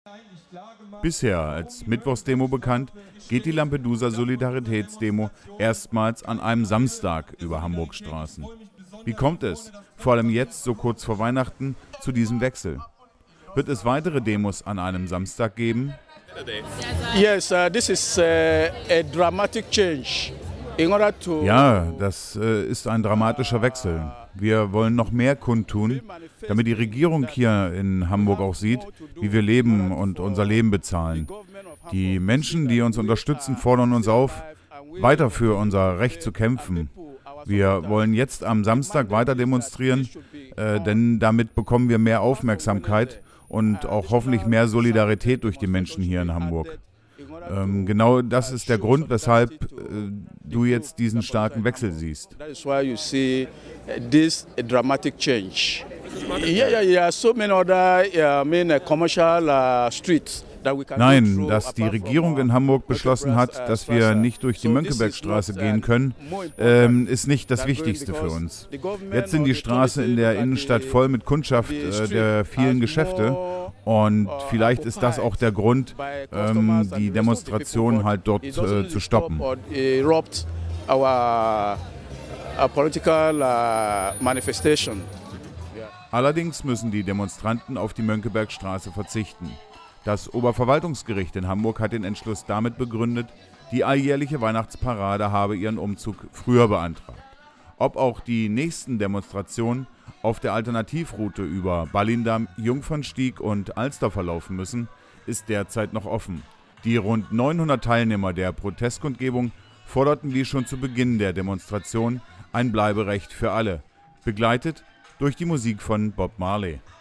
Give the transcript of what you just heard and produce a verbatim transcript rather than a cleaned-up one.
Bisher als Mittwochsdemo bekannt, geht die Lampedusa-Solidaritätsdemo erstmals an einem Samstag über Hamburgs Straßen. Wie kommt es, vor allem jetzt, so kurz vor Weihnachten, zu diesem Wechsel? Wird es weitere Demos an einem Samstag geben? Yes, uh, this is uh, a dramatic change. In order to Ja, das äh, ist ein dramatischer Wechsel. Wir wollen noch mehr kundtun, damit die Regierung hier in Hamburg auch sieht, wie wir leben und unser Leben bezahlen. Die Menschen, die uns unterstützen, fordern uns auf, weiter für unser Recht zu kämpfen. Wir wollen jetzt am Samstag weiter demonstrieren, äh, denn damit bekommen wir mehr Aufmerksamkeit und auch hoffentlich mehr Solidarität durch die Menschen hier in Hamburg. Ähm, genau das ist der Grund, weshalb äh, du jetzt diesen starken Wechsel siehst. Nein, dass die Regierung in Hamburg beschlossen hat, dass wir nicht durch die Mönckebergstraße gehen können, ähm, ist nicht das Wichtigste für uns. Jetzt sind die Straßen in der Innenstadt voll mit Kundschaft äh, der vielen Geschäfte. Und vielleicht ist das auch der Grund, ähm, die Demonstration halt dort äh, zu stoppen. Allerdings müssen die Demonstranten auf die Mönckebergstraße verzichten. Das Oberverwaltungsgericht in Hamburg hat den Entschluss damit begründet, die alljährliche Weihnachtsparade habe ihren Umzug früher beantragt. Ob auch die nächsten Demonstrationen auf der Alternativroute über Ballindamm, Jungfernstieg und Alster verlaufen müssen, ist derzeit noch offen. Die rund neunhundert Teilnehmer der Protestkundgebung forderten wie schon zu Beginn der Demonstration ein Bleiberecht für alle, begleitet durch die Musik von Bob Marley.